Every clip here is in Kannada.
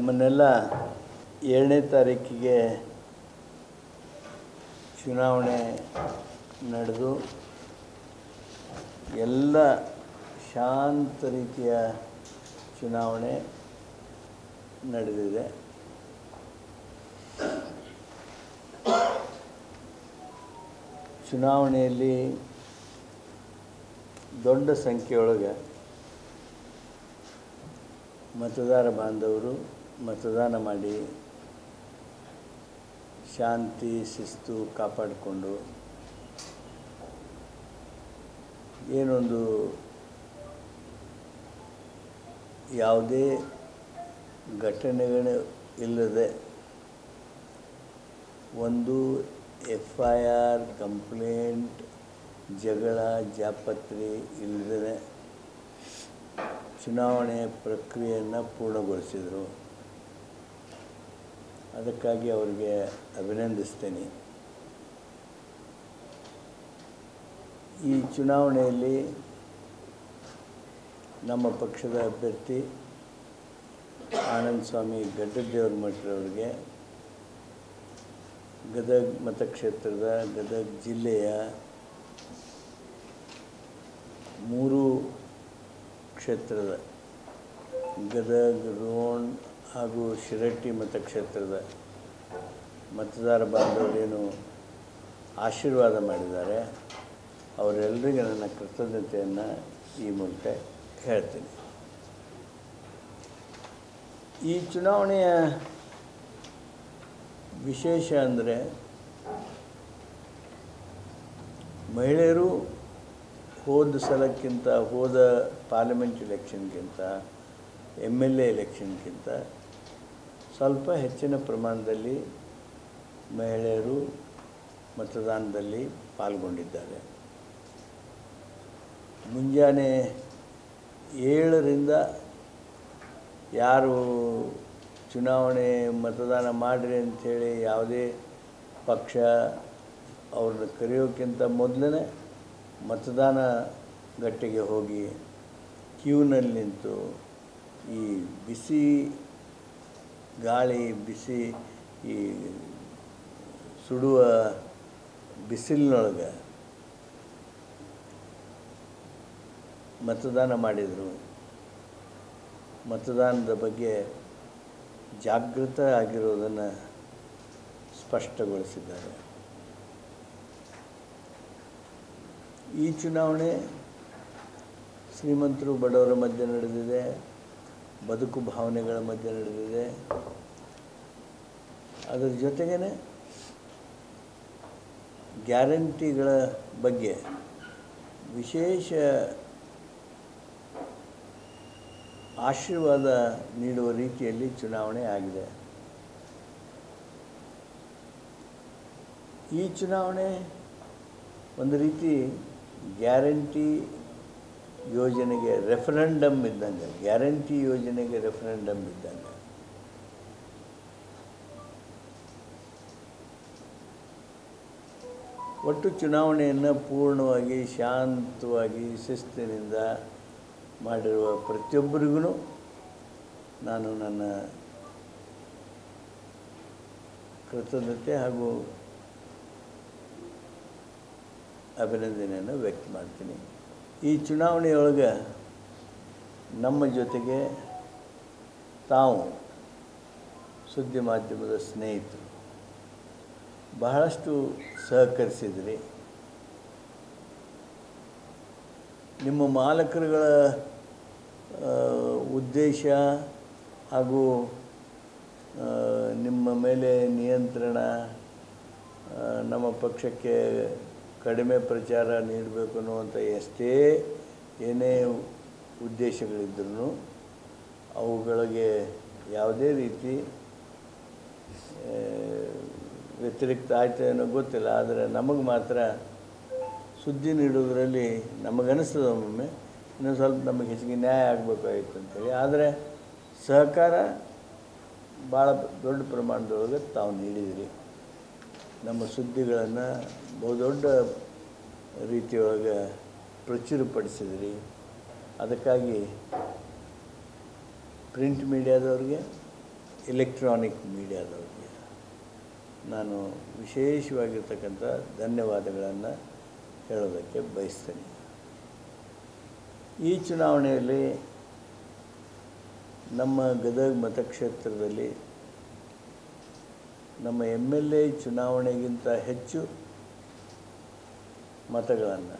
ನಮ್ಮನ್ನೆಲ್ಲ 7ನೇ ತಾರೀಕಿಗೆ ಚುನಾವಣೆ ನಡೆದು ಎಲ್ಲ ಶಾಂತ ರೀತಿಯ ಚುನಾವಣೆ ನಡೆದಿದೆ. ಚುನಾವಣೆಯಲ್ಲಿ ದೊಡ್ಡ ಸಂಖ್ಯೆಯೊಳಗೆ ಮತದಾರ ಬಾಂಧವರು ಮತದಾನ ಮಾಡಿ ಶಾಂತಿ ಶಿಸ್ತು ಕಾಪಾಡಿಕೊಂಡು ಏನೊಂದು ಯಾವುದೇ ಘಟನೆಗಳು ಇಲ್ಲದೆ ಒಂದು FIR ಕಂಪ್ಲೇಂಟ್ ಜಗಳ ಜಾಪತ್ರೆ ಇಲ್ಲದೆ ಚುನಾವಣೆ ಪ್ರಕ್ರಿಯೆಯನ್ನು ಪೂರ್ಣಗೊಳಿಸಿದರು. ಅದಕ್ಕಾಗಿ ಅವರಿಗೆ ಅಭಿನಂದಿಸ್ತೇನೆ. ಈ ಚುನಾವಣೆಯಲ್ಲಿ ನಮ್ಮ ಪಕ್ಷದ ಅಭ್ಯರ್ಥಿ ಆನಂದ್ ಸ್ವಾಮಿ ಗಡ್ಡದೇವರಮಠರವರಿಗೆ ಗದಗ ಮತಕ್ಷೇತ್ರದ ಗದಗ ಜಿಲ್ಲೆಯ 3 ಕ್ಷೇತ್ರದ ಗದಗ, ರೋಣ ಹಾಗೂ ಶಿರಟ್ಟಿ ಮತಕ್ಷೇತ್ರದ ಮತದಾರ ಬಾಂಧವರೇನು ಆಶೀರ್ವಾದ ಮಾಡಿದ್ದಾರೆ ಅವರೆಲ್ಲರಿಗೆ ನನ್ನ ಕೃತಜ್ಞತೆಯನ್ನು ಈ ಮೂಲಕ ಹೇಳ್ತೀನಿ. ಈ ಚುನಾವಣೆಯ ವಿಶೇಷ ಅಂದರೆ ಮಹಿಳೆಯರು ಹೋದ ಸಲಕ್ಕಿಂತ ಹೋದ ಪಾರ್ಲಿಮೆಂಟ್ ಎಲೆಕ್ಷನ್ಗಿಂತ MLA ಎಲೆಕ್ಷನ್ಗಿಂತ ಸ್ವಲ್ಪ ಹೆಚ್ಚಿನ ಪ್ರಮಾಣದಲ್ಲಿ ಮಹಿಳೆಯರು ಮತದಾನದಲ್ಲಿ ಪಾಲ್ಗೊಂಡಿದ್ದಾರೆ. ಮುಂಜಾನೆ 7ರಿಂದ ಯಾರು ಚುನಾವಣೆ ಮತದಾನ ಮಾಡಿರಿ ಅಂಥೇಳಿ ಯಾವುದೇ ಪಕ್ಷ ಅವ್ರನ್ನ ಕರೆಯೋಕ್ಕಿಂತ ಮೊದಲೇ ಮತದಾನ ಗಟ್ಟೆಗೆ ಹೋಗಿ ಕ್ಯೂನಲ್ಲಿ ನಿಂತು ಈ ಬಿಸಿ ಗಾಳಿ ಬಿಸಿ ಈ ಸುಡುವ ಬಿಸಿಲಿನೊಳಗೆ ಮತದಾನ ಮಾಡಿದರು. ಮತದಾನದ ಬಗ್ಗೆ ಜಾಗೃತ ಆಗಿರೋದನ್ನು ಸ್ಪಷ್ಟಗೊಳಿಸಿದ್ದಾರೆ. ಈ ಚುನಾವಣೆ ಶ್ರೀಮಂತರು ಬಡವರ ಮಧ್ಯೆ ನಡೆದಿದೆ, ಬದುಕು ಭಾವನೆಗಳ ಮಧ್ಯೆ ನಡೆದಿದೆ. ಅದರ ಜೊತೆಗೇ ಗ್ಯಾರಂಟಿಗಳ ಬಗ್ಗೆ ವಿಶೇಷ ಆಶೀರ್ವಾದ ನೀಡುವ ರೀತಿಯಲ್ಲಿ ಚುನಾವಣೆ ಆಗಿದೆ. ಈ ಚುನಾವಣೆ ಒಂದು ರೀತಿ ಗ್ಯಾರಂಟಿ ಯೋಜನೆಗೆ ರೆಫರೆಂಡಮ್ ಇದ್ದಂಗೆ, ಗ್ಯಾರಂಟಿ ಯೋಜನೆಗೆ ರೆಫರೆಂಡಮ್ ಇದ್ದಂಗೆ. ಒಟ್ಟು ಚುನಾವಣೆಯನ್ನು ಪೂರ್ಣವಾಗಿ ಶಾಂತವಾಗಿ ಶಿಸ್ತಿನಿಂದ ಮಾಡಿರುವ ಪ್ರತಿಯೊಬ್ಬರಿಗೂ ನಾನು ನನ್ನ ಕೃತಜ್ಞತೆ ಹಾಗೂ ಅಭಿನಂದನೆಯನ್ನು ವ್ಯಕ್ತ ಮಾಡ್ತೀನಿ. ಈ ಚುನಾವಣೆಯೊಳಗೆ ನಮ್ಮ ಜೊತೆಗೆ ತಾವು ಸುದ್ದಿ ಮಾಧ್ಯಮದ ಸ್ನೇಹಿತರು ಬಹಳಷ್ಟು ಸಹಕರಿಸಿದ್ರಿ. ನಿಮ್ಮ ಮಾಲಕರುಗಳ ಉದ್ದೇಶ ಹಾಗೂ ನಿಮ್ಮ ಮೇಲೆ ನಿಯಂತ್ರಣ, ನಮ್ಮ ಪಕ್ಷಕ್ಕೆ ಕಡಿಮೆ ಪ್ರಚಾರ ನೀಡಬೇಕು ಅನ್ನುವಂಥ ಎಷ್ಟೇ ಏನೇ ಉದ್ದೇಶಗಳಿದ್ದರೂ ಅವುಗಳಿಗೆ ಯಾವುದೇ ರೀತಿ ವ್ಯತಿರಿಕ್ತ ಆಯ್ತು ಏನೋ ಗೊತ್ತಿಲ್ಲ. ಆದರೆ ನಮಗೆ ಮಾತ್ರ ಸುದ್ದಿ ನೀಡೋದರಲ್ಲಿ ನಮಗನಿಸ್ತದೆ ಒಮ್ಮೊಮ್ಮೆ ಇನ್ನೊಂದು ಸ್ವಲ್ಪ ನಮಗೆ ಹೆಚ್ಚಿಗೆ ನ್ಯಾಯ ಆಗಬೇಕಾಗಿತ್ತು ಅಂತೇಳಿ. ಆದರೆ ಸಹಕಾರ ಭಾಳ ದೊಡ್ಡ ಪ್ರಮಾಣದೊಳಗೆ ತಾವು ನೀಡಿದಿರಿ. ನಮ್ಮ ಸುದ್ದಿಗಳನ್ನು ಬಹುದೊಡ್ಡ ರೀತಿಯೊಳಗೆ ಪ್ರಚುರಪಡಿಸಿದಿರಿ. ಅದಕ್ಕಾಗಿ ಪ್ರಿಂಟ್ ಮೀಡಿಯಾದವ್ರಿಗೆ, ಎಲೆಕ್ಟ್ರಾನಿಕ್ ಮೀಡಿಯಾದವ್ರಿಗೆ ನಾನು ವಿಶೇಷವಾಗಿರ್ತಕ್ಕಂಥ ಧನ್ಯವಾದಗಳನ್ನು ಹೇಳೋದಕ್ಕೆ ಬಯಸ್ತೇನೆ. ಈ ಚುನಾವಣೆಯಲ್ಲಿ ನಮ್ಮ ಗದಗ ಮತಕ್ಷೇತ್ರದಲ್ಲಿ ನಮ್ಮ MLA ಚುನಾವಣೆಗಿಂತ ಹೆಚ್ಚು ಮತಗಳನ್ನು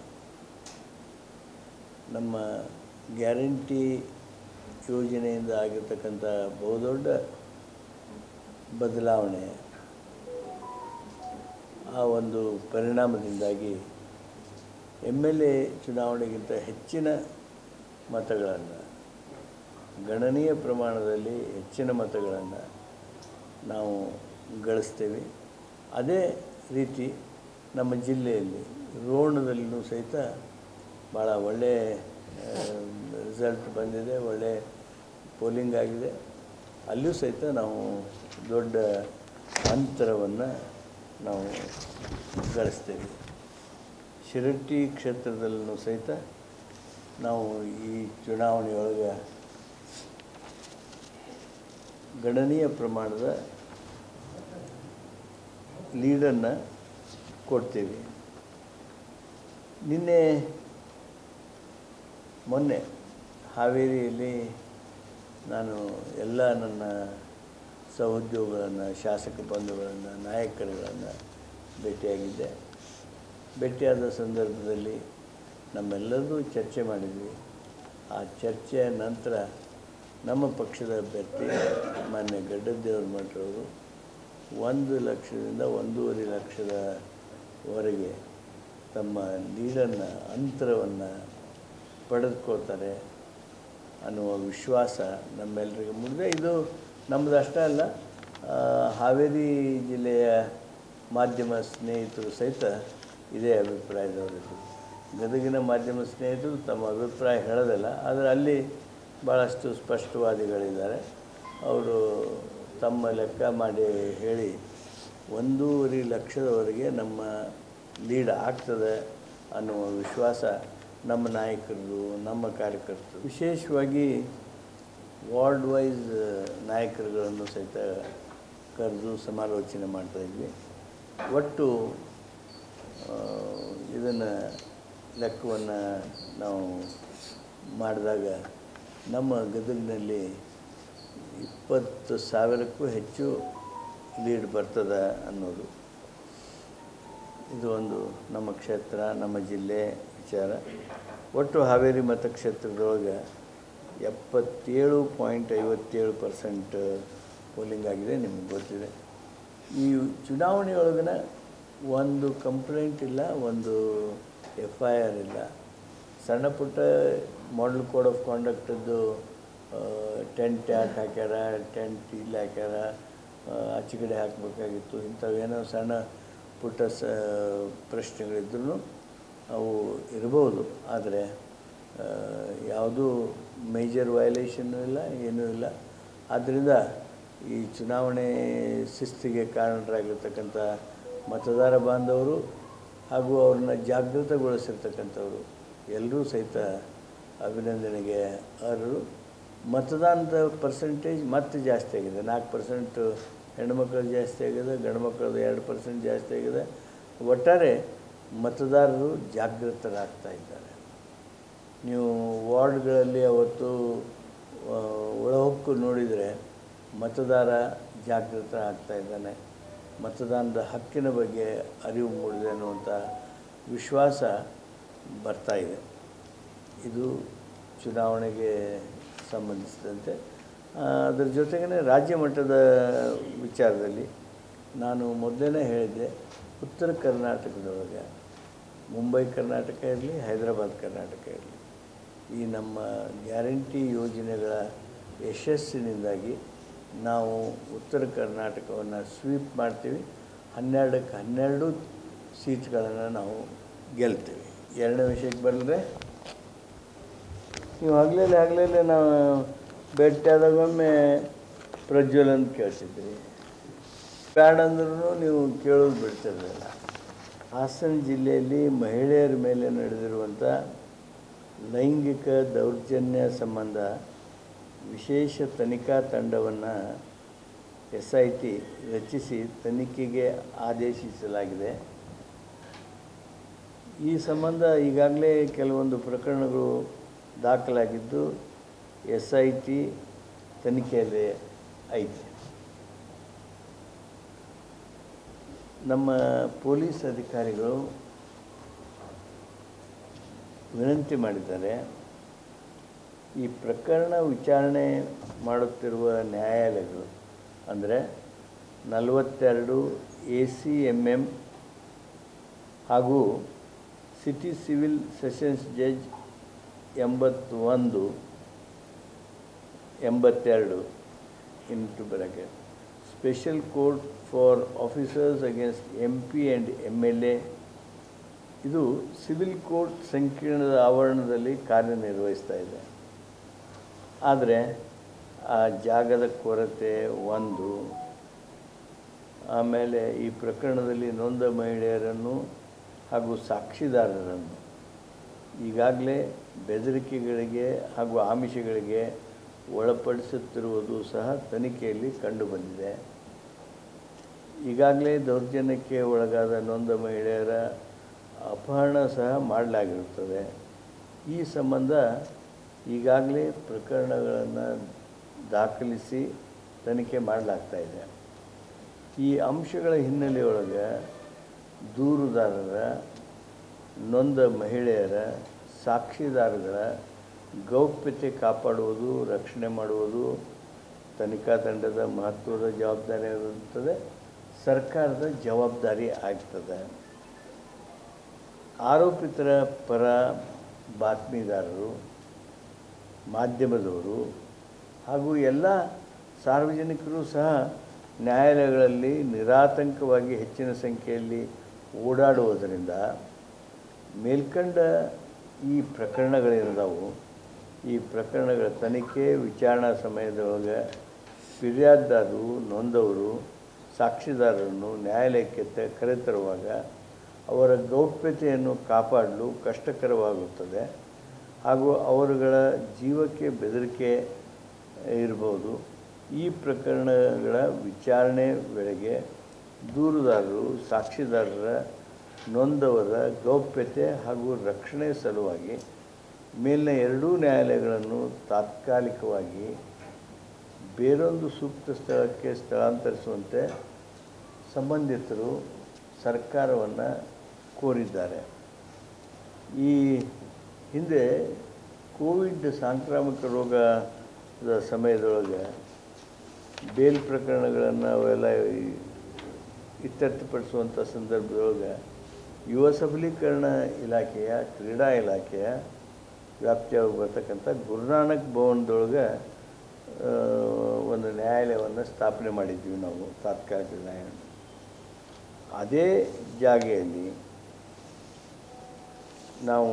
ನಮ್ಮ ಗ್ಯಾರಂಟಿ ಯೋಜನೆಯಿಂದ ಆಗಿರ್ತಕ್ಕಂಥ ಬಹುದೊಡ್ಡ ಬದಲಾವಣೆ ಆ ಒಂದು ಪರಿಣಾಮದಿಂದಾಗಿ MLA ಚುನಾವಣೆಗಿಂತ ಹೆಚ್ಚಿನ ಮತಗಳನ್ನು ಗಣನೀಯ ಪ್ರಮಾಣದಲ್ಲಿ ಹೆಚ್ಚಿನ ಮತಗಳನ್ನು ನಾವು ಗಳಿಸ್ತೇವೆ. ಅದೇ ರೀತಿ ನಮ್ಮ ಜಿಲ್ಲೆಯಲ್ಲಿ ರೋಣದಲ್ಲಿಯೂ ಸಹಿತ ಭಾಳ ಒಳ್ಳೆಯ ರಿಸಲ್ಟ್ ಬಂದಿದೆ, ಒಳ್ಳೆ ಪೋಲಿಂಗ್ ಆಗಿದೆ. ಅಲ್ಲಿಯೂ ಸಹಿತ ನಾವು ದೊಡ್ಡ ಅಂತರವನ್ನು ನಾವು ಗಳಿಸ್ತೇವೆ. ಶಿರಟ್ಟಿ ಕ್ಷೇತ್ರದಲ್ಲೂ ಸಹಿತ ನಾವು ಈ ಚುನಾವಣೆಯೊಳಗೆ ಗಣನೀಯ ಪ್ರಮಾಣದ ಲೀಡನ್ನು ಕೊಡ್ತೇವೆ. ಮೊನ್ನೆ ಹಾವೇರಿಯಲ್ಲಿ ನಾನು ಎಲ್ಲ ನನ್ನ ಸಹೋದ್ಯೋಗಿಗಳನ್ನು, ಶಾಸಕ ಬಂಧುಗಳನ್ನು, ನಾಯಕರುಗಳನ್ನು ಭೇಟಿಯಾಗಿದ್ದೆ. ಭೇಟಿಯಾದ ಸಂದರ್ಭದಲ್ಲಿ ನಮ್ಮೆಲ್ಲರದು ಚರ್ಚೆ ಮಾಡಿದ್ವಿ. ಆ ಚರ್ಚೆಯ ನಂತರ ನಮ್ಮ ಪಕ್ಷದ ಅಭ್ಯರ್ಥಿ ಮಾನ್ಯ ಗಡ್ಡದ್ದೇವ್ರ ಮಠರವರು 1 ಲಕ್ಷದಿಂದ 1.5 ಲಕ್ಷದವರೆಗೆ ತಮ್ಮ ಲೀಡನ್ನು ಅಂತರವನ್ನು ಪಡೆದುಕೊಳ್ತಾರೆ ಅನ್ನುವ ವಿಶ್ವಾಸ ನಮ್ಮೆಲ್ಲರಿಗೆ ಮೂಡಿದೆ. ಇದು ನಮ್ಮದು ಅಷ್ಟೇ ಅಲ್ಲ, ಹಾವೇರಿ ಜಿಲ್ಲೆಯ ಮಾಧ್ಯಮ ಸ್ನೇಹಿತರು ಸಹಿತ ಇದೇ ಅಭಿಪ್ರಾಯದವರಿದ್ದು. ಗದಗಿನ ಮಾಧ್ಯಮ ಸ್ನೇಹಿತರು ತಮ್ಮ ಅಭಿಪ್ರಾಯ ಹೇಳೋದಿಲ್ಲ, ಆದರೆ ಅಲ್ಲಿ ಭಾಳಷ್ಟು ಸ್ಪಷ್ಟವಾದಿಗಳಿದ್ದಾರೆ. ಅವರು ತಮ್ಮ ಲೆಕ್ಕ ಮಾಡಿ ಹೇಳಿ 1.5 ಲಕ್ಷದವರೆಗೆ ನಮ್ಮ ಲೀಡ್ ಆಗ್ತದೆ ಅನ್ನುವ ವಿಶ್ವಾಸ ನಮ್ಮ ನಾಯಕರದು, ನಮ್ಮ ಕಾರ್ಯಕರ್ತರು, ವಿಶೇಷವಾಗಿ ವಾರ್ಡ್ ವೈಸ್ ನಾಯಕರುಗಳನ್ನು ಸಹಿತ ಕರೆದು ಸಮಾಲೋಚನೆ ಮಾಡ್ತಾಯಿದ್ವಿ. ಒಟ್ಟು ಇದನ್ನು ಲೆಕ್ಕವನ್ನು ನಾವು ಮಾಡಿದಾಗ ನಮ್ಮ ಗದಗಿನಲ್ಲಿ 20,000ಕ್ಕೂ ಹೆಚ್ಚು ಲೀಡ್ ಬರ್ತದೆ ಅನ್ನೋದು ಇದು ಒಂದು ನಮ್ಮ ಕ್ಷೇತ್ರ, ನಮ್ಮ ಜಿಲ್ಲೆ ವಿಚಾರ. ಒಟ್ಟು ಹಾವೇರಿ ಮತಕ್ಷೇತ್ರದೊಳಗೆ 77.57% ಪೋಲಿಂಗ್ ಆಗಿದೆ, ನಿಮಗೆ ಗೊತ್ತಿದೆ. ಈ ಚುನಾವಣೆಯೊಳಗಿನ ಒಂದು ಕಂಪ್ಲೇಂಟ್ ಇಲ್ಲ, ಒಂದು FIR ಇಲ್ಲ. ಸಣ್ಣ ಪುಟ್ಟ ಮಾಡಲ್ ಕೋಡ್ ಆಫ್ ಕಾಂಡಕ್ಟದ್ದು ಟೆಂಟ್ ಯಾಕೆ ಹಾಕ್ಯಾರ, ಟೆಂಟ್ ಇಲ್ಲಿ ಹಾಕ್ಯಾರ, ಆಚೆ ಕಡೆ ಹಾಕಬೇಕಾಗಿತ್ತು, ಇಂಥವೇನೋ ಸಣ್ಣ ಪುಟ್ಟ ಪ್ರಶ್ನೆಗಳಿದ್ರೂ ಅವು ಇರ್ಬೋದು. ಆದರೆ ಯಾವುದೂ ಮೇಜರ್ ವಯಲೇಷನ್ನೂ ಇಲ್ಲ, ಏನೂ ಇಲ್ಲ. ಆದ್ದರಿಂದ ಈ ಚುನಾವಣೆ ಶಿಸ್ತಿಗೆ ಕಾರಣರಾಗಿರ್ತಕ್ಕಂಥ ಮತದಾರ ಬಾಂಧವರು ಹಾಗೂ ಅವ್ರನ್ನ ಜಾಗೃತಗೊಳಿಸಿರ್ತಕ್ಕಂಥವ್ರು ಎಲ್ಲರೂ ಸಹಿತ ಅಭಿನಂದನೆಗೆ ಅರ್ಹರು. ಮತದಾನದ ಪರ್ಸೆಂಟೇಜ್ ಮತ್ತೆ ಜಾಸ್ತಿ ಆಗಿದೆ. 4% ಹೆಣ್ಣುಮಕ್ಕಳು ಜಾಸ್ತಿ ಆಗಿದೆ, ಗಂಡು ಮಕ್ಕಳದು 2% ಜಾಸ್ತಿ ಆಗಿದೆ. ಒಟ್ಟಾರೆ ಮತದಾರರು ಜಾಗೃತರಾಗ್ತಾ ಇದ್ದಾರೆ. ನೀವು ವಾರ್ಡ್ಗಳಲ್ಲಿ ಅವತ್ತು ಒಳಹೊಕ್ಕು ನೋಡಿದರೆ ಮತದಾರ ಜಾಗೃತ ಆಗ್ತಾ ಇದ್ದಾನೆ, ಮತದಾನದ ಹಕ್ಕಿನ ಬಗ್ಗೆ ಅರಿವು ಮೂಡಿದೆ ಅನ್ನುವಂಥ ವಿಶ್ವಾಸ ಬರ್ತಾ ಇದೆ. ಇದು ಚುನಾವಣೆಗೆ ಸಂಬಂಧಿಸಿದಂತೆ. ಅದರ ಜೊತೆಗೇ ರಾಜ್ಯ ಮಟ್ಟದ ವಿಚಾರದಲ್ಲಿ ನಾನು ಮೊದಲೇ ಹೇಳಿದ್ದೆ, ಉತ್ತರ ಕರ್ನಾಟಕದೊಳಗೆ ಮುಂಬೈ ಕರ್ನಾಟಕ ಇರಲಿ, ಹೈದರಾಬಾದ್ ಕರ್ನಾಟಕ ಇರಲಿ, ಈ ನಮ್ಮ ಗ್ಯಾರಂಟಿ ಯೋಜನೆಗಳ ಯಶಸ್ಸಿನಿಂದಾಗಿ ನಾವು ಉತ್ತರ ಕರ್ನಾಟಕವನ್ನು ಸ್ವೀಪ್ ಮಾಡ್ತೀವಿ. 12ಕ್ಕೆ 12 ಸೀಟ್ಗಳನ್ನು ನಾವು ಗೆಲ್ತೀವಿ. ಎರಡನೇ ವಿಷಯಕ್ಕೆ ಬರಲಿದ್ರೆ, ನೀವು ಹಗಲೇ ನಾವು ಭೇಟಿಯಾದಾಗೊಮ್ಮೆ ಪ್ರಜ್ವಲ್ ಅಂತ ಕೇಳ್ತಿದ್ರಿ, ಬ್ಯಾಡ ಅಂದ್ರೂ ನೀವು ಕೇಳೋದು ಬಿಡ್ತಿರಲಿಲ್ಲ. ಹಾಸನ ಜಿಲ್ಲೆಯಲ್ಲಿ ಮಹಿಳೆಯರ ಮೇಲೆ ನಡೆದಿರುವಂಥ ಲೈಂಗಿಕ ದೌರ್ಜನ್ಯ ಸಂಬಂಧ ವಿಶೇಷ ತನಿಖಾ ತಂಡವನ್ನು SIT ರಚಿಸಿ ತನಿಖೆಗೆ ಆದೇಶಿಸಲಾಗಿದೆ. ಈ ಸಂಬಂಧ ಈಗಾಗಲೇ ಕೆಲವೊಂದು ಪ್ರಕರಣಗಳು ದಾಖಲಾಗಿದ್ದು SIT ತನಿಖೆಯಲ್ಲಿ ಐತೆ. ನಮ್ಮ ಪೊಲೀಸ್ ಅಧಿಕಾರಿಗಳು ವಿನಂತಿ ಮಾಡಿದ್ದಾರೆ, ಈ ಪ್ರಕರಣ ವಿಚಾರಣೆ ಮಾಡುತ್ತಿರುವ ನ್ಯಾಯಾಲಯಗಳು ಅಂದರೆ 42 ACMM ಹಾಗೂ city civil sessions judge 81, 82 into bracket, special court for officers against MP and MLA ಇದು ಸಿವಿಲ್ ಕೋರ್ಟ್ ಸಂಕೀರ್ಣದ ಆವರಣದಲ್ಲಿ ಕಾರ್ಯನಿರ್ವಹಿಸ್ತಾ ಇದೆ. ಆದರೆ ಆ ಜಾಗದ ಕೊರತೆ ಒಂದು, ಆಮೇಲೆ ಈ ಪ್ರಕರಣದಲ್ಲಿ ನೊಂದ ಮಹಿಳೆಯರನ್ನು ಹಾಗೂ ಸಾಕ್ಷಿದಾರರನ್ನು ಈಗಾಗಲೇ ಬೆದರಿಕೆಗಳಿಗೆ ಹಾಗೂ ಆಮಿಷಗಳಿಗೆ ಒಳಪಡಿಸುತ್ತಿರುವುದು ಸಹ ತನಿಖೆಯಲ್ಲಿ ಕಂಡುಬಂದಿದೆ. ಈಗಾಗಲೇ ದೌರ್ಜನ್ಯಕ್ಕೆ ಒಳಗಾದ ನೊಂದ ಮಹಿಳೆಯರ ಅಪಹರಣ ಸಹ ಮಾಡಲಾಗಿರುತ್ತದೆ. ಈ ಸಂಬಂಧ ಈಗಾಗಲೇ ಪ್ರಕರಣಗಳನ್ನು ದಾಖಲಿಸಿ ತನಿಖೆ ಮಾಡಲಾಗ್ತಾ ಇದೆ. ಈ ಅಂಶಗಳ ಹಿನ್ನೆಲೆಯೊಳಗೆ ದೂರುದಾರರ, ನೊಂದ ಮಹಿಳೆಯರ, ಸಾಕ್ಷಿದಾರಗಳ ಗೌಪ್ಯತೆ ಕಾಪಾಡುವುದು, ರಕ್ಷಣೆ ಮಾಡುವುದು ತನಿಖಾ ತಂಡದ ಮಹತ್ವದ ಜವಾಬ್ದಾರಿ ಇರುತ್ತದೆ, ಸರ್ಕಾರದ ಜವಾಬ್ದಾರಿ ಆಗ್ತದೆ. ಆರೋಪಿತರ ಪರ ಬಾತ್ಮೀದಾರರು, ಮಾಧ್ಯಮದವರು ಹಾಗೂ ಎಲ್ಲ ಸಾರ್ವಜನಿಕರು ಸಹ ನ್ಯಾಯಾಲಯಗಳಲ್ಲಿ ನಿರಾತಂಕವಾಗಿ ಹೆಚ್ಚಿನ ಸಂಖ್ಯೆಯಲ್ಲಿ ಓಡಾಡುವುದರಿಂದ ಮೇಲ್ಕಂಡ ಈ ಪ್ರಕರಣಗಳೇನಿದಾವು, ಈ ಪ್ರಕರಣಗಳ ತನಿಖೆ ವಿಚಾರಣಾ ಸಮಯದೊಳಗೆ ಫಿರ್ಯಾದಿದಾರರು, ನೊಂದವರು, ಸಾಕ್ಷಿದಾರರನ್ನು ನ್ಯಾಯಾಲಯಕ್ಕೆ ಕರೆತರುವಾಗ ಅವರ ಗೌಪ್ಯತೆಯನ್ನು ಕಾಪಾಡಲು ಕಷ್ಟಕರವಾಗುತ್ತದೆ ಹಾಗೂ ಅವರುಗಳ ಜೀವಕ್ಕೆ ಬೆದರಿಕೆ ಇರಬಹುದು. ಈ ಪ್ರಕರಣಗಳ ವಿಚಾರಣೆ ವೇಳೆಗೆ ದೂರುದಾರರು, ಸಾಕ್ಷಿದಾರರ, ನೊಂದವರ ಗೌಪ್ಯತೆ ಹಾಗೂ ರಕ್ಷಣೆ ಸಲುವಾಗಿ ಮೇಲಿನ ಎರಡೂ ನ್ಯಾಯಾಲಯಗಳನ್ನು ತಾತ್ಕಾಲಿಕವಾಗಿ ಬೇರೊಂದು ಸೂಕ್ತ ಸ್ಥಳಕ್ಕೆ ಸ್ಥಳಾಂತರಿಸುವಂತೆ ಸಂಬಂಧಿತರು ಸರ್ಕಾರವನ್ನು ಕೋರಿದ್ದಾರೆ. ಈ ಹಿಂದೆ ಕೋವಿಡ್ ಸಾಂಕ್ರಾಮಿಕ ರೋಗದ ಸಮಯದೊಳಗೆ ಬೇಲ್ ಪ್ರಕರಣಗಳನ್ನು ಅವೆಲ್ಲ ಇತ್ಯರ್ಥಪಡಿಸುವಂಥ ಸಂದರ್ಭದೊಳಗೆ ಯುವ ಸಬಲೀಕರಣ ಇಲಾಖೆಯ, ಕ್ರೀಡಾ ಇಲಾಖೆಯ ವ್ಯಾಪ್ತಿಯಾಗಿ ಬರ್ತಕ್ಕಂಥ ಗುರುನಾನಕ್ ಭವನದೊಳಗೆ ಒಂದು ನ್ಯಾಯಾಲಯವನ್ನು ಸ್ಥಾಪನೆ ಮಾಡಿದ್ವಿ ನಾವು, ತಾತ್ಕಾಲಿಕ ನ್ಯಾಯಾಲಯ. ಅದೇ ಜಾಗೆಯಲ್ಲಿ ನಾವು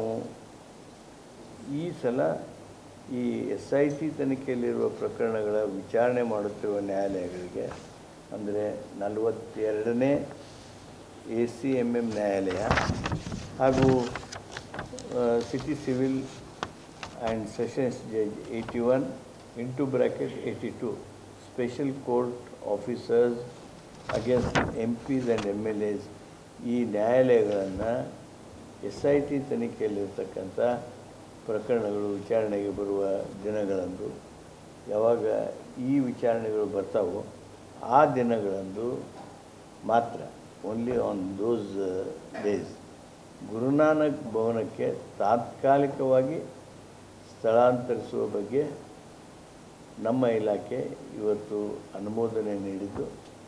ಈ ಸಲ ಈ SIT ತನಿಖೆಯಲ್ಲಿರುವ ಪ್ರಕರಣಗಳ ವಿಚಾರಣೆ ಮಾಡುತ್ತಿರುವ ನ್ಯಾಯಾಲಯಗಳಿಗೆ ಅಂದರೆ 42ನೇ ACMM ನ್ಯಾಯಾಲಯ ಹಾಗೂ city civil and sessions judge 81 into bracket 82 special court officers against MPs and MLAs ಈ ನ್ಯಾಯಾಲಯಗಳನ್ನು SIT ತನಿಖೆಯಲ್ಲಿರ್ತಕ್ಕಂಥ ಪ್ರಕರಣಗಳು ವಿಚಾರಣೆಗೆ ಬರುವ ದಿನಗಳಂದು ಯಾವಾಗ ಈ ವಿಚಾರಣೆಗಳು ಬರ್ತಾವೋ ಆ ದಿನಗಳಂದು ಮಾತ್ರ, only on those days, Guru Nanak ಭವನಕ್ಕೆ ತಾತ್ಕಾಲಿಕವಾಗಿ ಸ್ಥಳಾಂತರಿಸುವ ಬಗ್ಗೆ ನಮ್ಮ ಇಲಾಖೆ ಇವತ್ತು ಅನುಮೋದನೆ ನೀಡಿದ್ದು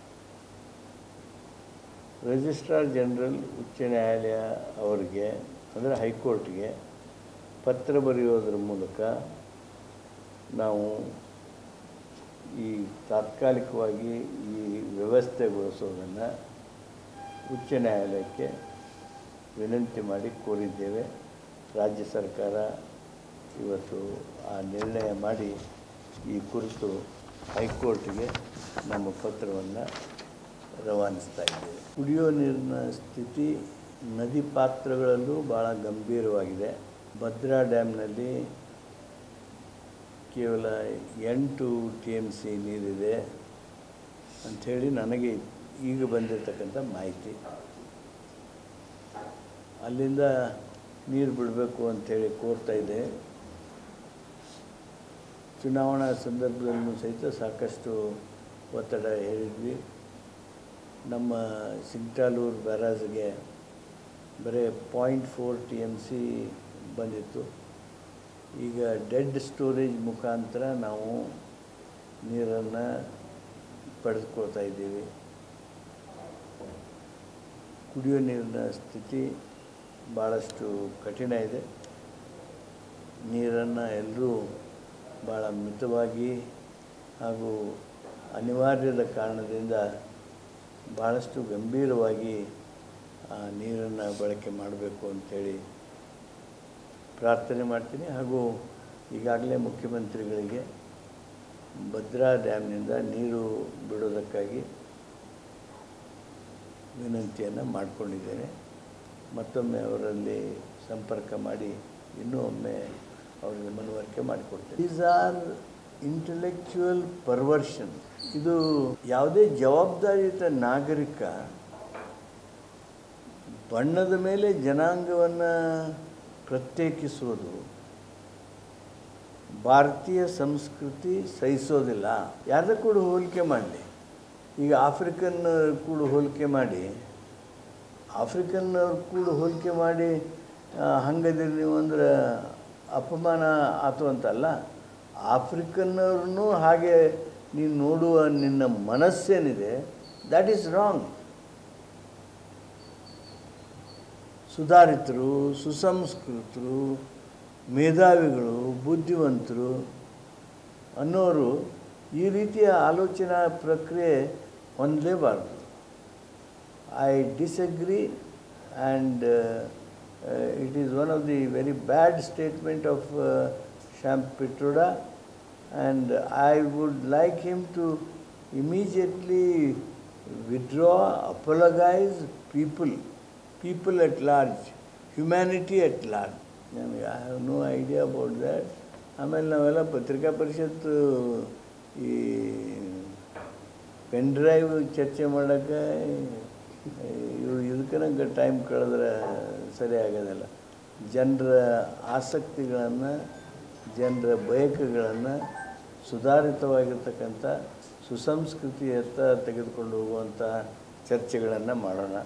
ರಿಜಿಸ್ಟ್ರಾರ್ ಜನರಲ್ ಉಚ್ಚ ನ್ಯಾಯಾಲಯ ಅವರಿಗೆ ಅಂದರೆ ಹೈಕೋರ್ಟ್ಗೆ ಪತ್ರ ಬರೆಯೋದ್ರ ಮೂಲಕ ನಾವು ಈ ತಾತ್ಕಾಲಿಕವಾಗಿ ಈ ವ್ಯವಸ್ಥೆಗೊಳಿಸೋದನ್ನು ಉಚ್ಚ ನ್ಯಾಯಾಲಯಕ್ಕೆ ವಿನಂತಿ ಮಾಡಿ ಕೋರಿದ್ದೇವೆ. ರಾಜ್ಯ ಸರ್ಕಾರ ಇವತ್ತು ಆ ನಿರ್ಣಯ ಮಾಡಿ ಈ ಕುರಿತು ಹೈಕೋರ್ಟ್ಗೆ ನಮ್ಮ ಪತ್ರವನ್ನು ರವಾನಿಸ್ತಾ ಇದ್ದೇವೆ. ಕುಡಿಯೋ ನೀರಿನ ಸ್ಥಿತಿ ನದಿ ಪಾತ್ರಗಳಲ್ಲೂ ಭಾಳ ಗಂಭೀರವಾಗಿದೆ. ಭದ್ರಾ ಡ್ಯಾಮ್ನಲ್ಲಿ ಕೇವಲ 8 TMC ನೀರಿದೆ. ಅಂಥೇಳಿ ನನಗೆ ಈಗ ಬಂದಿರತಕ್ಕಂಥ ಮಾಹಿತಿ. ಅಲ್ಲಿಂದ ನೀರು ಬಿಡಬೇಕು ಅಂಥೇಳಿ ಕೋರ್ತಾ ಇದೆ. ಚುನಾವಣಾ ಸಂದರ್ಭದಲ್ಲೂ ಸಹಿತ ಸಾಕಷ್ಟು ಒತ್ತಡ ಹೇಳಿದ್ವಿ. ನಮ್ಮ ಸಿಂಗ್ಟಾಲೂರು ಬ್ಯಾರಾಜ್ಗೆ ಬರೀ 0.4 TMC ಬಂದಿತ್ತು. ಈಗ ಡೆಡ್ ಸ್ಟೋರೇಜ್ ಮುಖಾಂತರ ನಾವು ನೀರನ್ನು ಪಡೆದುಕೊಳ್ತಾ ಇದ್ದೀವಿ. ಕುಡಿಯೋ ನೀರಿನ ಸ್ಥಿತಿ ಭಾಳಷ್ಟು ಕಠಿಣ ಇದೆ. ನೀರನ್ನು ಎಲ್ಲರೂ ಭಾಳ ಮಿತವಾಗಿ ಹಾಗೂ ಅನಿವಾರ್ಯದ ಕಾರಣದಿಂದ ಭಾಳಷ್ಟು ಗಂಭೀರವಾಗಿ ನೀರನ್ನು ಬಳಕೆ ಮಾಡಬೇಕು ಅಂಥೇಳಿ ಪ್ರಾರ್ಥನೆ ಮಾಡ್ತೀನಿ. ಹಾಗೂ ಈಗಾಗಲೇ ಮುಖ್ಯಮಂತ್ರಿಗಳಿಗೆ ಭದ್ರಾ ಡ್ಯಾಮ್ನಿಂದ ನೀರು ಬಿಡೋದಕ್ಕಾಗಿ ವಿನಂತಿಯನ್ನು ಮಾಡಿಕೊಂಡಿದ್ದೇನೆ. ಮತ್ತೊಮ್ಮೆ ಅವರಲ್ಲಿ ಸಂಪರ್ಕ ಮಾಡಿ ಇನ್ನೂ ಒಮ್ಮೆ ಅವರಿಗೆ ಮನವರಿಕೆ ಮಾಡಿಕೊಡ್ತೇನೆ. These are intellectual perversion. ಇದು ಯಾವುದೇ ಜವಾಬ್ದಾರಿಯುತ ನಾಗರಿಕ ಬಣ್ಣದ ಮೇಲೆ ಜನಾಂಗವನ್ನು ಪ್ರತ್ಯೇಕಿಸುವುದು ಭಾರತೀಯ ಸಂಸ್ಕೃತಿ ಸಹಿಸೋದಿಲ್ಲ. ಯಾರ ಕೂಡ ಹೋಲಿಕೆ ಮಾಡಲಿ. ಈಗ ಆಫ್ರಿಕನ್ನವ್ರು ಕೂಡ ಹೋಲಿಕೆ ಮಾಡಿ ಹಂಗದಿರಿ ನೀವು ಅಂದ್ರೆ ಅಪಮಾನ ಆತು ಅಂತಲ್ಲ. ಆಫ್ರಿಕನ್ನವ್ರನ್ನೂ ಹಾಗೆ ನೀನು ನೋಡುವ ನಿನ್ನ ಮನಸ್ಸೇನಿದೆ, ದ್ಯಾಟ್ ಈಸ್ ರಾಂಗ್. ಸುಧಾರಿತರು, ಸುಸಂಸ್ಕೃತರು, ಮೇಧಾವಿಗಳು, ಬುದ್ಧಿವಂತರು ಅನ್ನೋರು ಈ ರೀತಿಯ ಆಲೋಚನಾ ಪ್ರಕ್ರಿಯೆ ಹೊಂದಲೇಬಾರ್ದು. I disagree and it is one of the very bad statement of Shyam-Petroda, and I would like him to immediately withdraw, apologize people at large, humanity at large. I have no idea about that. ಆಮೇಲೆ ನಾವೆಲ್ಲ ಪತ್ರಿಕಾ ಪರಿಷತ್ತು ಈ ಪೆನ್ ಡ್ರೈವ್ ಚರ್ಚೆ ಮಾಡೋಕ್ಕೆ ಇದಕ್ಕೆ ಟೈಮ್ ಕಳೆದ್ರೆ ಸರಿ ಆಗೋದಿಲ್ಲ. ಜನರ ಆಸಕ್ತಿಗಳನ್ನು, ಜನರ ಬಯಕೆಗಳನ್ನು ಸುಧಾರಿತವಾಗಿರ್ತಕ್ಕಂಥ ಸುಸಂಸ್ಕೃತಿಯತ್ತ ತೆಗೆದುಕೊಂಡು ಹೋಗುವಂಥ ಚರ್ಚೆಗಳನ್ನು ಮಾಡೋಣ.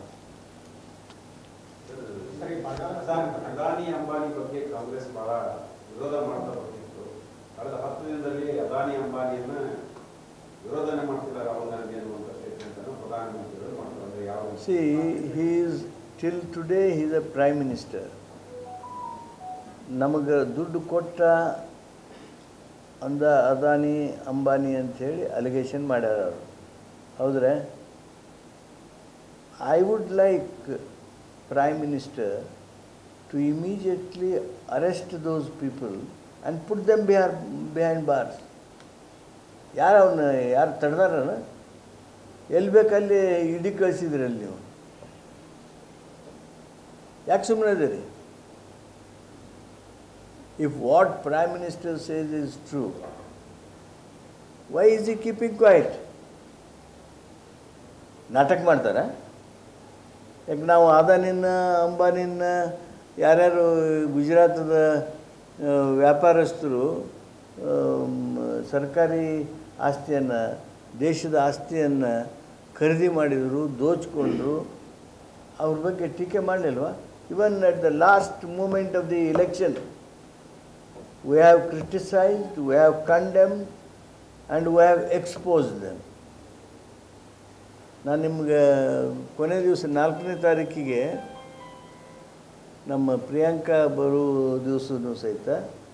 ಅದಾನಿ ಅಂಬಾನಿ ಬಗ್ಗೆ ಕಾಂಗ್ರೆಸ್ ಭಾಳ ವಿರೋಧ ಮಾಡ್ತಾ ಬರ್ತಿತ್ತು. ಕಳೆದ 10 ದಿನದಲ್ಲಿ ಅದಾನಿ ಅಂಬಾನಿಯನ್ನು ವಿರೋಧನೆ ಮಾಡ್ತಿದ್ದಾರೆ ರಾಹುಲ್ ಗಾಂಧಿ ಅನ್ನುವಂಥ ಸ್ಟೇಟ್ಮೆಂಟನ್ನು ಪ್ರಧಾನಮಂತ್ರಿಗಳು ಮಾಡ್ತಾರೆ. ಯಾವ till today he is a prime minister. ನಮಗೆ ದುಡ್ಡು ಕೊಟ್ಟ ಅದಾನಿ ಅಂಬಾನಿ ಅಂಥೇಳಿ ಅಲಿಗೇಷನ್ ಮಾಡ್ಯಾರ ಅವರು. ಹೌದ್ರೆ? I would like prime minister to immediately arrest those people and put them behind bars. ಯಾರು ತಡೆದಾರ? ಎಲ್ಲಿ ಬೇಕಲ್ಲಿ ಇಡಿ ಕಳಿಸಿದ್ರಲ್ಲಿ ನೀವು. ಯಾಕೆ ಸುಮ್ಮನೆ ಇದೀರಿ? If what Prime Minister says is true, why is he keeping quiet? ನಾಟಕ ಮಾಡ್ತಾರೆ. ಯಾಕೆ ನಾವು ಅದಾನಿನ ಅಂಬಾನಿನ ಯಾರ್ಯಾರು ಗುಜರಾತದ ವ್ಯಾಪಾರಸ್ಥರು ಸರ್ಕಾರಿ ಆಸ್ತಿಯನ್ನು, ದೇಶದ ಆಸ್ತಿಯನ್ನು ಖರೀದಿ ಮಾಡಿದರು, ದೋಚಿಕೊಂಡ್ರು, ಅವ್ರ ಬಗ್ಗೆ ಟೀಕೆ ಮಾಡಲಿಲ್ವಾ? Even at the last moment of the election, we have criticized, we have condemned, and we have exposed them. ನಾನು ನಿಮಗೆ ಕೊನೆ ದಿವಸ 4ನೇ ತಾರೀಕಿಗೆ ನಮ್ಮ ಪ್ರಿಯಾಂಕಾ ಬರೋ ದಿವಸನೂ ಸಹಿತ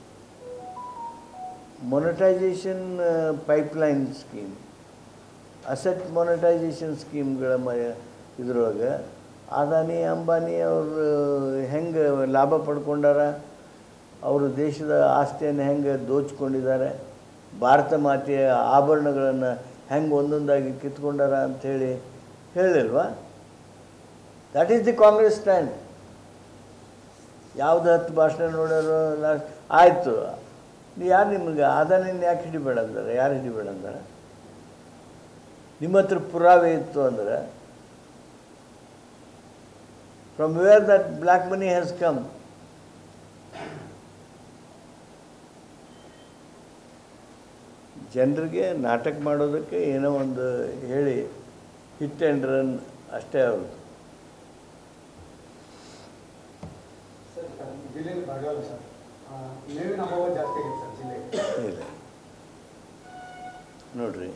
monetisation pipeline scheme, asset monetisation ಸ್ಕೀಮ್ಗಳ ಇದ್ರೊಳಗೆ ಅದಾನಿ ಅಂಬಾನಿ ಅವರು ಹೆಂಗೆ ಲಾಭ ಪಡ್ಕೊಂಡಾರ, ಅವರು ದೇಶದ ಆಸ್ತಿಯನ್ನು ಹೆಂಗೆ ದೋಚ್ಕೊಂಡಿದ್ದಾರೆ, ಭಾರತ ಮಾತೆಯ ಆಭರಣಗಳನ್ನು ಹೆಂಗೆ ಒಂದೊಂದಾಗಿ ಕಿತ್ಕೊಂಡಾರ ಅಂಥೇಳಿ ಹೇಳಿಲ್ವಾ? That is the Congress stand. ಯಾವುದು 10 ಭಾಷಣ ನೋಡೋರು ಆಯಿತು. ಯಾರು ನಿಮಗೆ ಅದಾನಿನ ಯಾಕೆ ಹಿಡಿಬೇಡ ಅಂತಾರೆ? ಯಾರು ಹಿಡಿಬೇಡ ಅಂತಾರೆ? ನಿಮ್ಮ ಹತ್ರ ಪುರಾವೆ ಇತ್ತು ಅಂದರೆ from where that black money has come. ಜನರಿಗೆ ನಾಟಕ ಮಾಡೋದಕ್ಕೆ ಏನೋ ಒಂದು ಹೇಳಿ ಹಿಟ್ ಆ್ಯಂಡ್ ರನ್ ಅಷ್ಟೇ ಅವ್ರದ್ದು. ಜಿಲ್ಲೆಯಲ್ಲಿ ಬರಗಾಲ ಸರ್, ಮೇವಿನ ಅಭಾವ ಜಾಸ್ತಿ ಆಗಿದೆ ಸರ್ ಜಿಲ್ಲೆಗೆ. ಇಲ್ಲ ನೋಡ್ರಿ,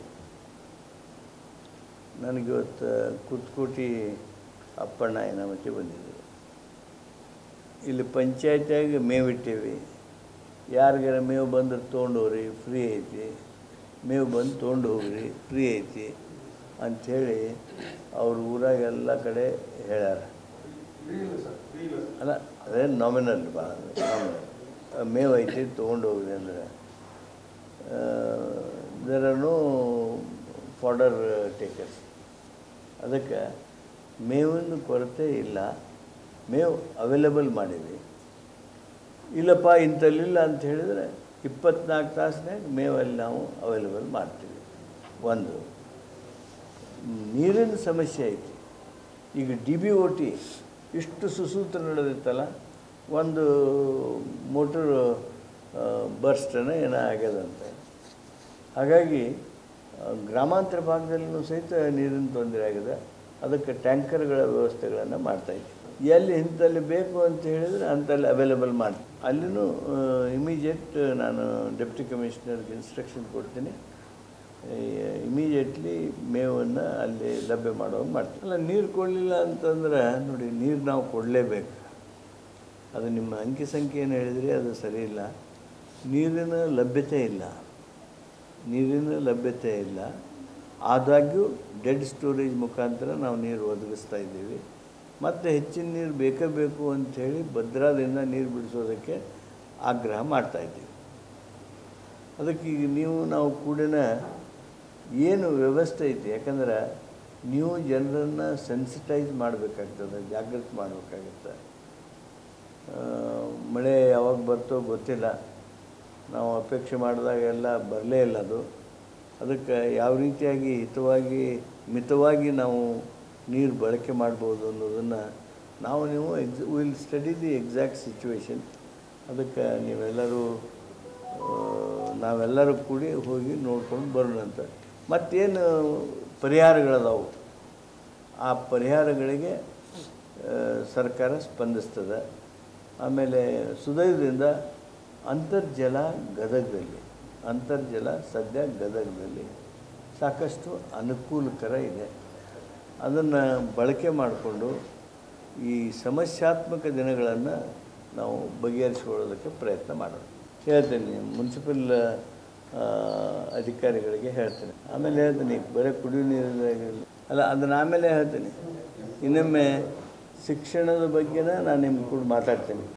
ನನಗಿವತ್ತು ಕುತ್ಕೋಟಿ ಅಪ್ಪಣ್ಣ ಏನಾಮತಿ ಬಂದಿದ್ದರು. ಇಲ್ಲಿ ಪಂಚಾಯತಿಯಾಗಿ ಮೇವಿಟ್ಟೇವಿ, ಯಾರಿಗಾರ ಮೇವು ಬಂದ್ರೆ ತೊಗೊಂಡೋಗ್ರಿ ಫ್ರೀ ಐತಿ, ಮೇವು ಬಂದು ತೊಗೊಂಡು ಹೋಗ್ರಿ ಫ್ರೀ ಐತಿ ಅಂಥೇಳಿ ಅವ್ರ ಊರಾಗ ಎಲ್ಲ ಕಡೆ ಹೇಳ್ಯಾರ. ಅಲ್ಲ ಅದೇ ನಾಮಿನಲ್, ಭಾಳ ನಾಮಿನಲ್. ಮೇವು ಐತಿ ತೊಗೊಂಡು ಹೋಗ್ರಿ ಅಂದರೆ there are no fodder takers. ಅದಕ್ಕೆ ಮೇವಿನ ಕೊರತೆ ಇಲ್ಲ, ಮೇವು ಅವೈಲೇಬಲ್ ಮಾಡೀವಿ. ಇಲ್ಲಪ್ಪ ಇಂಥಲ್ಲಿಲ್ಲ ಅಂತ ಹೇಳಿದರೆ 24 ತಾಸಿನಾಗ ಮೇವಲ್ಲಿ ನಾವು ಅವೈಲೇಬಲ್ ಮಾಡ್ತೀವಿ. ಒಂದು ನೀರಿನ ಸಮಸ್ಯೆ ಐತಿ. ಈಗ DBOT ಇಷ್ಟು ಸುಸೂತ್ರ ನಡೆದಿತ್ತಲ್ಲ, ಒಂದು ಮೋಟರ್ ಬರ್ಸ್ಟನ ಏನೋ ಆಗ್ಯದಂತೆ. ಹಾಗಾಗಿ ಗ್ರಾಮಾಂತರ ಭಾಗದಲ್ಲೂ ಸಹಿತ ನೀರಿನ ತೊಂದರೆ ಆಗಿದೆ. ಅದಕ್ಕೆ ಟ್ಯಾಂಕರ್ಗಳ ವ್ಯವಸ್ಥೆಗಳನ್ನು ಮಾಡ್ತಾಯಿದ್ವಿ. ಎಲ್ಲಿ ಇಂಥಲ್ಲಿ ಬೇಕು ಅಂತ ಹೇಳಿದರೆ ಅಂಥಲ್ಲಿ ಅವೈಲೇಬಲ್ ಮಾಡಿ. ಅಲ್ಲಿನೂ ಇಮಿಡಿಯೇಟ್ ನಾನು ಡೆಪ್ಟಿ ಕಮಿಷನರ್ಗೆ ಇನ್ಸ್ಟ್ರಕ್ಷನ್ ಕೊಡ್ತೀನಿ, ಇಮಿಡಿಯೇಟ್ಲಿ ಮೇವನ್ನು ಅಲ್ಲಿ ಲಭ್ಯ ಮಾಡೋದು ಮಾಡ್ತೀನಿ. ಅಲ್ಲ, ನೀರು ಕೊಡಲಿಲ್ಲ ಅಂತಂದ್ರೆ ನೋಡಿ, ನೀರು ನಾವು ಕೊಡಲೇಬೇಕು. ಅದು ನಿಮ್ಮ ಅಂಕಿ ಸಂಖ್ಯೆ ಏನು ಹೇಳಿದ್ರಿ ಅದು ಸರಿ ಇಲ್ಲ. ನೀರಿನ ಲಭ್ಯತೆ ಇಲ್ಲ, ನೀರಿನ ಲಭ್ಯತೆ ಇಲ್ಲ. ಆದಾಗ್ಯೂ ಡೆಡ್ ಸ್ಟೋರೇಜ್ ಮುಖಾಂತರ ನಾವು ನೀರು ಒದಗಿಸ್ತಾ ಇದ್ದೀವಿ. ಮತ್ತು ಹೆಚ್ಚಿನ ನೀರು ಬೇಕೇ ಬೇಕು ಅಂಥೇಳಿ ಭದ್ರಾದಿಂದ ನೀರು ಬಿಡಿಸೋದಕ್ಕೆ ಆಗ್ರಹ ಮಾಡ್ತಾಯಿದ್ದೀವಿ. ಅದಕ್ಕೆ ಈಗ ನಾವು ಕೂಡ ಏನು ವ್ಯವಸ್ಥೆ ಐತಿ, ಯಾಕಂದ್ರೆ ನೀವು ಜನರನ್ನು ಸೆನ್ಸಿಟೈಸ್ ಮಾಡಬೇಕಾಗ್ತದೆ, ಜಾಗೃತಿ ಮಾಡಬೇಕಾಗುತ್ತೆ. ಮಳೆ ಯಾವಾಗ ಬರ್ತೋ ಗೊತ್ತಿಲ್ಲ, ನಾವು ಅಪೇಕ್ಷೆ ಮಾಡಿದಾಗೆಲ್ಲ ಬರಲೇ ಇಲ್ಲ ಅದು. ಅದಕ್ಕೆ ಯಾವ ರೀತಿಯಾಗಿ ಹಿತವಾಗಿ ಮಿತವಾಗಿ ನಾವು ನೀರು ಬಳಕೆ ಮಾಡ್ಬೋದು ಅನ್ನೋದನ್ನು ನೀವು will study the exact situation. ಅದಕ್ಕೆ ನಾವೆಲ್ಲರೂ ಕೂಡಿ ಹೋಗಿ ನೋಡ್ಕೊಂಡು ಬರೋಣಂತ. ಮತ್ತೇನು ಪರಿಹಾರಗಳದಾವು, ಆ ಪರಿಹಾರಗಳಿಗೆ ಸರ್ಕಾರ ಸ್ಪಂದಿಸ್ತದೆ. ಆಮೇಲೆ ಸುದಯದಿಂದ ಅಂತರ್ಜಲ ಸದ್ಯ ಗದಗದಲ್ಲಿ ಸಾಕಷ್ಟು ಅನುಕೂಲಕರ ಇದೆ. ಅದನ್ನು ಬಳಕೆ ಮಾಡಿಕೊಂಡು ಈ ಸಮಸ್ಯಾತ್ಮಕ ದಿನಗಳನ್ನು ನಾವು ಬಗೆಹರಿಸಿಕೊಳ್ಳೋದಕ್ಕೆ ಪ್ರಯತ್ನ ಮಾಡೋಣ. ಹೇಳ್ತೀನಿ, ಮುನ್ಸಿಪಲ್ ಅಧಿಕಾರಿಗಳಿಗೆ ಹೇಳ್ತೀನಿ. ಆಮೇಲೆ ಹೇಳ್ತೀನಿ, ಬರೀ ಕುಡಿಯೋ ನೀರಿನ ಅಲ್ಲ, ಅದನ್ನು ಆಮೇಲೆ ಹೇಳ್ತೀನಿ. ಇನ್ನೊಮ್ಮೆ ಶಿಕ್ಷಣದ ಬಗ್ಗೆನ ನಾನು ನಿಮ್ಗೆ ಕೂಡ ಮಾತಾಡ್ತೀನಿ.